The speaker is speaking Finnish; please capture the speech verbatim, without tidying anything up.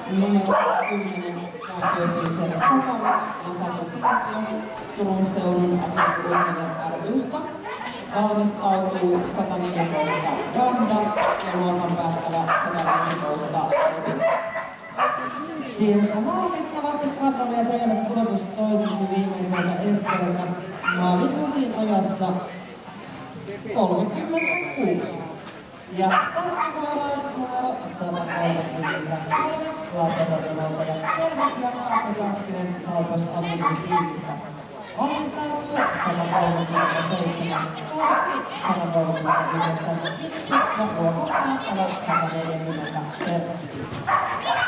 numero kymmenen Kääpiöpinseri Sakari ja Satu Siirtiö Turun seudun Agility-urheilijan ry:stä. Valmistautuu sata neljätoista Danda ja luokan päättävä sata viisitoista Robi. Sieltä harmittavasti kardalia teille pudotus toiseksi viimeiseltä esteeltä maalituntiin ajassa kolmekymmentäkuusi. Ja starttivuoroon numero sata kolmekymmentäkolme Lappeenrannan Helmi ja Kate Laskinen Salpoista Agility-tiimistä. Valmistautuu sata kolmekymmentäseitsemän Torsti, sata kolmekymmentäyhdeksän Vitsu ja luokan päättävä sata neljäkymmentä Tertti.